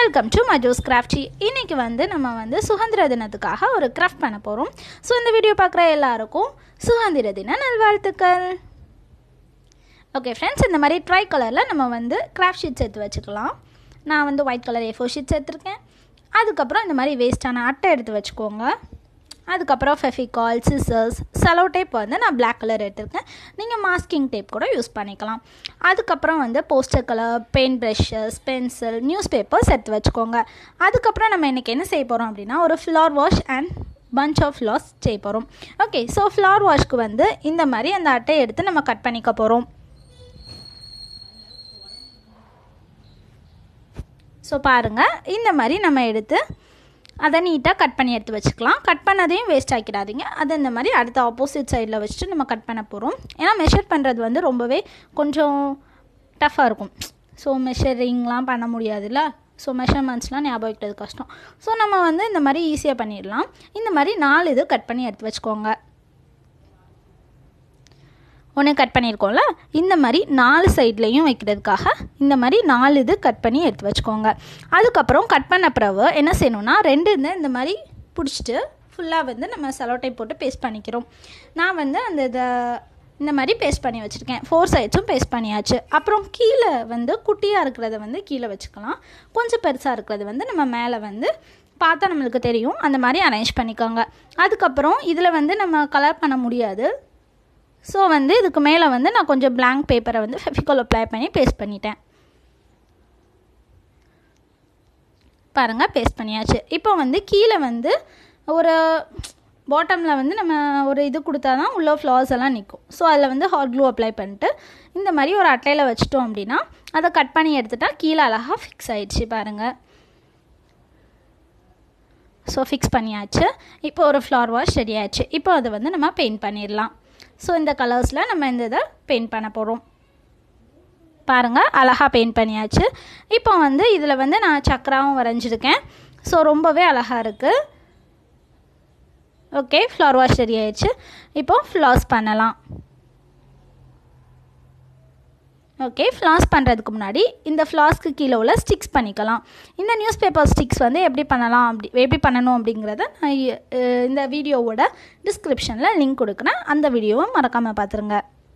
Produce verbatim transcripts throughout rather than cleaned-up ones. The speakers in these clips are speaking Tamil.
Welcome to Majo's scraftti. இன்னைக்கு வந்து நம்ம வந்து சுதந்திர தினத்துக்காக ஒரு கிராஃப்ட் பண்ண போறோம். சோ இந்த வீடியோ பார்க்குற எல்லாருக்கும் சுதந்திர தின நல்வாழ்த்துக்கள். ஓகே फ्रेंड्स, இந்த மாதிரி ட்ரை கலர்ல நம்ம வந்து கிராஃப்ட் ஷீட்ஸ் எடுத்து வச்சுக்கலாம். நான் வந்து white colour A four sheets எடுத்துர்க்கேன். அதுக்கு அப்புறம் இந்த மாதிரி வேஸ்டான அட்டை எடுத்து வச்சுக்கோங்க. அதுக்கு அப்புறம் ஃபெவிகால், சிசர்ஸ், செலோ டேப் வந்து நான் Black கலர் எடுத்துர்க்கேன். நீங்க மாஸ்கிங் டேப் கூட யூஸ் பண்ணிக்கலாம். அதுக்கு அப்புறம் வந்து poster colour, paint brushes, pencil, newspapers எடுத்து வச்சுக்கோங்க. அதுக்கு அப்புறம் நம்ம இன்னைக்கு என்ன செய்ய போறோம் அப்படினா ஒரு flower vase and bunch of flowers செய்ய போறோம். ஓகே, சோ ஃப்ளவர் வாஷ்க்கு வந்து இந்த மாதிரி அந்த அட்டை எடுத்து நம்ம கட் பண்ணிக்க போறோம். சோ பாருங்க, இந்த மாதிரி நம்ம எடுத்து அதை நீட்டாக கட் பண்ணி எடுத்து வச்சுக்கலாம். கட் பண்ணதையும் வேஸ்ட் ஆக்கிடாதீங்க. அதை இந்த மாதிரி அடுத்த ஆப்போசிட் சைடில் வச்சுட்டு நம்ம கட் பண்ண போகிறோம். ஏன்னா மெஷர் பண்ணுறது வந்து ரொம்பவே கொஞ்சம் டஃப்பாக இருக்கும். ஸோ மெஷரிங்லாம் பண்ண முடியாதுல்ல. ஸோ மெஷர்மெண்ட்ஸ்லாம் ஞாபகம் வைக்கிறது கஷ்டம். ஸோ நம்ம வந்து இந்த மாதிரி ஈஸியாக பண்ணிடலாம். இந்த மாதிரி நாலு இது கட் பண்ணி எடுத்து வச்சுக்கோங்க. ஒன்று கட் பண்ணியிருக்கோம்ல, இந்த மாதிரி நாலு சைட்லேயும் வைக்கிறதுக்காக இந்த மாதிரி நாலு இது கட் பண்ணி எடுத்து வச்சுக்கோங்க. அதுக்கப்புறம் கட் பண்ண பிறகு என்ன செய்யணும்னா ரெண்டு இந்த இந்த மாதிரி பிடிச்சிட்டு ஃபுல்லாக வந்து நம்ம செலோ டேப் போட்டு பேஸ்ட் பண்ணிக்கிறோம். நான் வந்து அந்த இதை இந்த மாதிரி பேஸ்ட் பண்ணி வச்சுருக்கேன். ஃபோர் சைட்ஸும் பேஸ்ட் பண்ணியாச்சு. அப்புறம் கீழே வந்து குட்டியாக இருக்கிறத வந்து கீழே வச்சுக்கலாம். கொஞ்சம் பெருசாக இருக்கிறது வந்து நம்ம மேலே வந்து பார்த்தா நம்மளுக்கு தெரியும், அந்த மாதிரி அரேஞ்ச் பண்ணிக்கோங்க. அதுக்கப்புறம் இதில் வந்து நம்ம கலர் பண்ண முடியாது. ஸோ வந்து இதுக்கு மேலே வந்து நான் கொஞ்சம் பிளாங்க் பேப்பரை வந்து ஃபெவிகால் அப்ளை பண்ணி பேஸ்ட் பண்ணிட்டேன். பாருங்கள், பேஸ்ட் பண்ணியாச்சு. இப்போ வந்து கீழே வந்து ஒரு பாட்டமில் வந்து நம்ம ஒரு இது கொடுத்தா தான் உள்ள ஃப்ளவர்ஸ் எல்லாம் நிற்கும். ஸோ அதில் வந்து ஹாட் க்ளூ அப்ளை பண்ணிட்டு இந்த மாதிரி ஒரு அட்டையில் வச்சிட்டோம் அப்படின்னா அதை கட் பண்ணி எடுத்துட்டா கீழே அழகாக ஃபிக்ஸ் ஆகிடுச்சு. பாருங்கள், ஸோ ஃபிக்ஸ் பண்ணியாச்சு. இப்போ ஒரு ஃப்ளவர் வாஷ் ரெடி ஆயிடுச்சு. இப்போ அதை வந்து நம்ம பெயிண்ட் பண்ணிடலாம். ஸோ இந்த கலர்ஸில் நம்ம இந்த இதை பெயிண்ட் பண்ண போகிறோம். பாருங்கள், அழகாக பெயிண்ட் பண்ணியாச்சு. இப்போ வந்து இதில் வந்து நான் சக்கராவும் வரைஞ்சிருக்கேன். ஸோ ரொம்பவே அழகாக இருக்குது. ஓகே, ஃப்ளவர் வாஷ் ரெடி ஆயிடுச்சு. இப்போது ஃப்ளாஸ் பண்ணலாம். ஓகே, ஃப்ளாஸ் பண்ணுறதுக்கு முன்னாடி இந்த ஃப்ளாஸ்க்கு கீழே உள்ள ஸ்டிக்ஸ் பண்ணிக்கலாம். இந்த நியூஸ் பேப்பர் ஸ்டிக்ஸ் வந்து எப்படி பண்ணலாம் அப்படி எப்படி பண்ணணும் அப்படிங்கிறத நான் இந்த வீடியோவோட டிஸ்கிரிப்ஷனில் லிங்க் கொடுக்குறேன். அந்த வீடியோவை மறக்காமல் பார்த்துருங்க.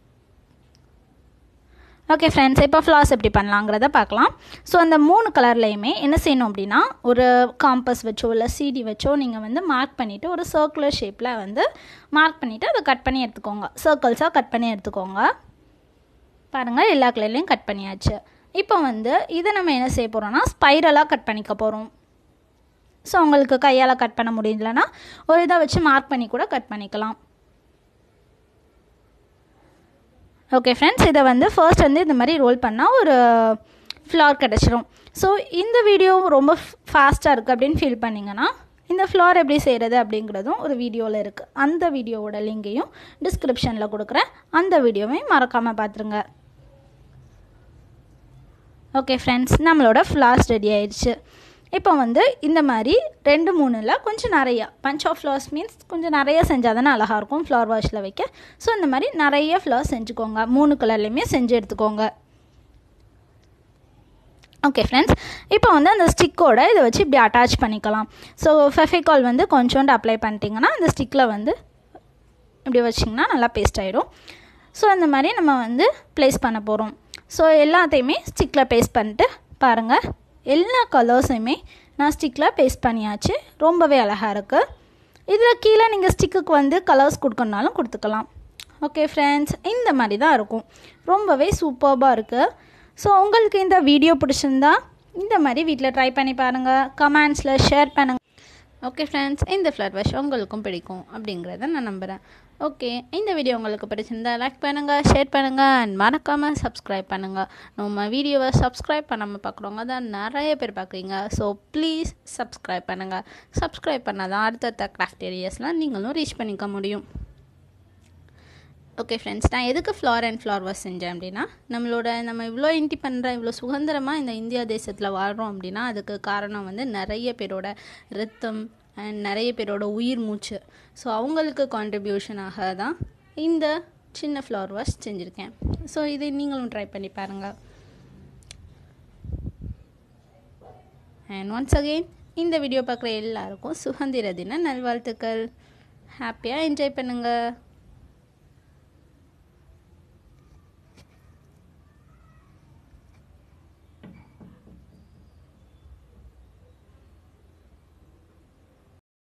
ஓகே ஃப்ரெண்ட்ஸ், இப்போ ஃப்ளாஸ் எப்படி பண்ணலாங்கிறத பார்க்கலாம். ஸோ அந்த மூணு கலர்லேயுமே என்ன செய்யணும் அப்படின்னா ஒரு காம்பஸ் வச்சோ இல்லை சிடி வச்சோ நீங்கள் வந்து மார்க் பண்ணிவிட்டு ஒரு சர்க்குலர் ஷேப்பில் வந்து மார்க் பண்ணிவிட்டு அதை கட் பண்ணி எடுத்துக்கோங்க. சர்க்கிள்ஸாக கட் பண்ணி எடுத்துக்கோங்க. பாருங்கள், எல்லா கலர்லையும் கட் பண்ணியாச்சு. இப்போ வந்து இதை நம்ம என்ன செய்ய போகிறோம்னா ஸ்பைரலாக கட் பண்ணிக்க போகிறோம். ஸோ உங்களுக்கு கையால் கட் பண்ண முடியலன்னா ஒரு இதை வச்சு மார்க் பண்ணி கூட கட் பண்ணிக்கலாம். ஓகே ஃப்ரெண்ட்ஸ், இதை வந்து ஃபர்ஸ்ட் வந்து இந்த மாதிரி ரோல் பண்ணால் ஒரு ஃப்ளவர் கிடச்சிரும். ஸோ இந்த வீடியோ ரொம்ப ஃபாஸ்ட்டாக இருக்குது அப்படின்னு ஃபீல் பண்ணிங்கன்னா இந்த ஃப்ளவர் எப்படி செய்கிறது அப்படிங்கிறதும் ஒரு வீடியோவில் இருக்குது. அந்த வீடியோவோட லிங்கையும் டிஸ்கிரிப்ஷனில் கொடுக்குறேன். அந்த வீடியோவையும் மறக்காமல் பார்த்துருங்க. ஓகே ஃப்ரெண்ட்ஸ், நம்மளோட ஃப்ளவர்ஸ் ரெடி ஆயிடுச்சு. இப்போ வந்து இந்த மாதிரி ரெண்டு மூணில் கொஞ்சம் நிறையா பஞ்ச் ஆஃப் ஃப்ளவர்ஸ் மீன்ஸ் கொஞ்சம் நிறைய செஞ்சால் தானே அழகாக இருக்கும் ஃப்ளவர் வாஷில் வைக்க. ஸோ இந்த மாதிரி நிறைய ஃப்ளவர்ஸ் செஞ்சுக்கோங்க. மூணு கலர்லேயுமே செஞ்சு எடுத்துக்கோங்க. ஓகே ஃப்ரெண்ட்ஸ், இப்போ வந்து அந்த ஸ்டிக்கோட இதை வச்சு இப்படி அட்டாச் பண்ணிக்கலாம். ஸோ ஃபெவிகால் வந்து கொஞ்சோண்டு அப்ளை பண்ணிட்டீங்கன்னா அந்த ஸ்டிக்கில் வந்து இப்படி வச்சிங்கன்னா நல்லா பேஸ்ட் ஆகிடும். ஸோ இந்த மாதிரி நம்ம வந்து ப்ளேஸ் பண்ண போகிறோம். ஸோ எல்லாத்தையுமே ஸ்டிக்கில் பேஸ்ட் பண்ணிட்டு பாருங்கள், எல்லா கலர்ஸையுமே நான் ஸ்டிக்கில் பேஸ்ட் பண்ணியாச்சு. ரொம்பவே அழகாக இருக்குது. இதில் கீழே நீங்கள் ஸ்டிக்குக்கு வந்து கலர்ஸ் கொடுக்கணுனாலும் கொடுத்துக்கலாம். ஓகே ஃப்ரெண்ட்ஸ், இந்த மாதிரி தான் இருக்கும். ரொம்பவே சூப்பர்பாக இருக்குது. ஸோ உங்களுக்கு இந்த வீடியோ பிடிச்சிருந்தா இந்த மாதிரி வீட்டில் ட்ரை பண்ணி பாருங்கள். கமெண்ட்ஸில் ஷேர் பண்ணுங்கள். ஓகே ஃப்ரெண்ட்ஸ், இந்த ஃப்ளவர் வாஷ் உங்களுக்கும் பிடிக்கும் அப்படிங்கிறத நான் நம்புகிறேன். ஓகே, இந்த வீடியோ உங்களுக்கு பிடிச்சிருந்தா லைக் பண்ணுங்கள், ஷேர் பண்ணுங்கள் அண்ட் மறக்காமல் சப்ஸ்கிரைப் பண்ணுங்கள். நம்ம வீடியோவை சப்ஸ்கிரைப் பண்ணாமல் பார்க்குறவங்க தான் நிறைய பேர் பார்க்குறீங்க. ஸோ ப்ளீஸ் சப்ஸ்கிரைப் பண்ணுங்கள். சப்ஸ்கிரைப் பண்ணால் தான் அடுத்தடுத்த கிராஃப்ட் ஏரியாஸ்லாம் நீங்களும் ரீச் பண்ணிக்க முடியும். ஓகே ஃப்ரெண்ட்ஸ், நான் எதுக்கு ஃப்ளவர் அண்ட் ஃப்ளவர் வாஷ் செஞ்சேன் அப்படின்னா நம்மளோட நம்ம இவ்வளோ இண்டிபெண்டன்ட் இவ்வளோ சுதந்திரமாக இந்த இந்தியா தேசத்தில் வாழ்கிறோம் அப்படின்னா அதுக்கு காரணம் வந்து நிறைய பேரோட ரத்தம் அண்ட் நிறைய பேரோட உயிர் மூச்சு. ஸோ அவங்களுக்கு கான்ட்ரிபியூஷனாக தான் இந்த சின்ன ஃப்ளவர் வாஷ் செஞ்சுருக்கேன். ஸோ இதை நீங்களும் ட்ரை பண்ணி பாருங்கள். அண்ட் ஒன்ஸ் அகெயின் இந்த வீடியோ பார்க்குற எல்லாருக்கும் சுதந்திர தின நல்வாழ்த்துக்கள். ஹாப்பியாக என்ஜாய் பண்ணுங்கள்.